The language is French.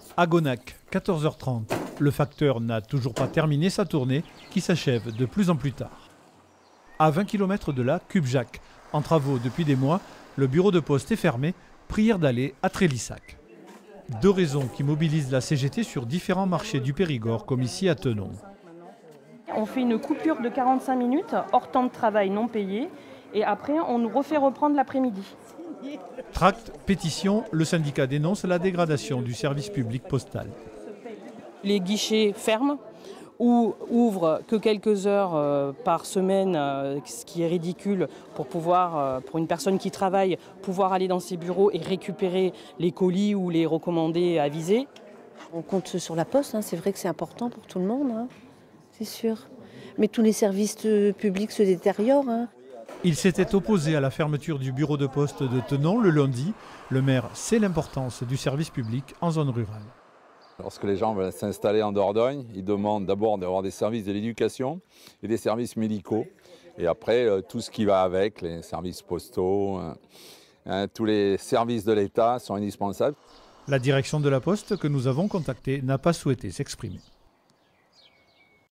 À Gonac, 14h30. Le facteur n'a toujours pas terminé sa tournée qui s'achève de plus en plus tard. À 20 km de là, Cubjac. En travaux depuis des mois, le bureau de poste est fermé. Prière d'aller à Trélissac. Deux raisons qui mobilisent la CGT sur différents marchés du Périgord, comme ici à Tenon. On fait une coupure de 45 minutes, hors temps de travail non payé, et après on nous refait reprendre l'après-midi. Tract, pétition, le syndicat dénonce la dégradation du service public postal. Les guichets ferment ou ouvrent que quelques heures par semaine, ce qui est ridicule pour pouvoir, pour une personne qui travaille, pouvoir aller dans ses bureaux et récupérer les colis ou les recommandés avisés. On compte sur la poste, c'est vrai que c'est important pour tout le monde, c'est sûr. Mais tous les services publics se détériorent. Il s'était opposé à la fermeture du bureau de poste de Tenon le lundi. Le maire sait l'importance du service public en zone rurale. Lorsque les gens veulent s'installer en Dordogne, ils demandent d'abord d'avoir des services de l'éducation et des services médicaux. Et après, tout ce qui va avec, les services postaux, tous les services de l'État sont indispensables. La direction de la Poste que nous avons contactée n'a pas souhaité s'exprimer.